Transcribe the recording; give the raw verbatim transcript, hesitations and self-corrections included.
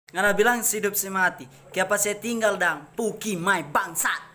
Ngana bilang si hidup si mati. Kenapa saya tinggal dang? Puki mai bangsat.